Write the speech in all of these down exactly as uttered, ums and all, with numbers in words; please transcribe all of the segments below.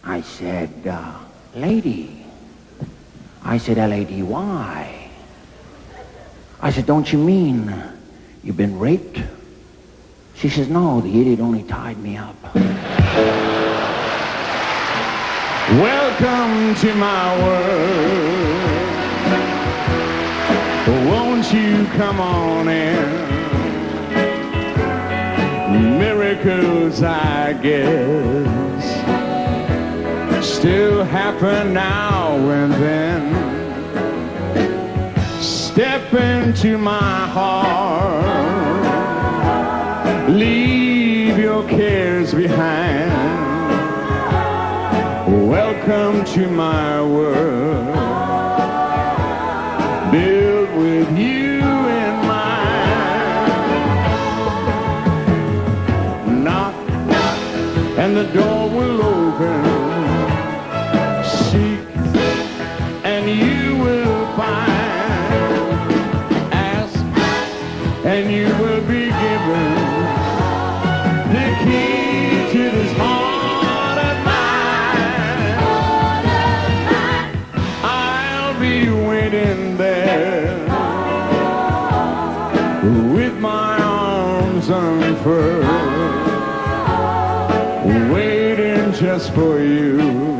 I said, uh, lady. I said, L A D Y. I said, don't you mean you've been raped? She says, no, the idiot only tied me up. Welcome to my world. Won't you come on in? Miracles, I guess, still happen now and then. Step into my heart, leave your cares behind. Welcome to my world, built with you in mind. Knock, and the door will open. Seek, and you will find. Ask, and you will be given the key to this heart of mine. I'll be waiting there with my arms unfurled, waiting just for you.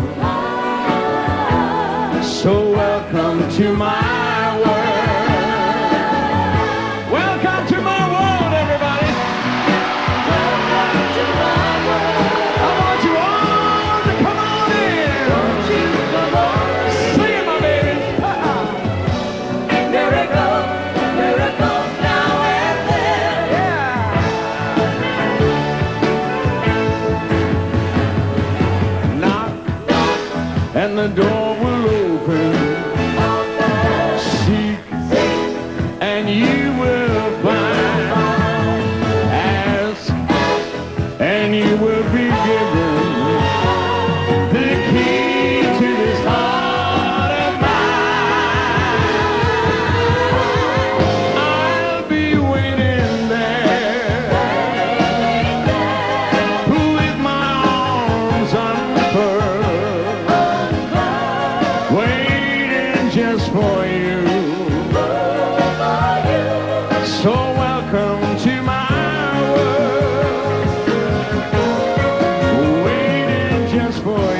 So welcome to my world. Welcome to my world, everybody. Welcome to my world. I want you all to come on in. Won't you come on in? Sing it, my baby. Uh-uh. Miracle, miracle now and then. Yeah. Knock, and the door will open. Seek, and you will find. Ask, and you will be given the key to this heart of mine. I'll be waiting there with my arms unfurled, waiting just for you. So welcome to my world, waiting just for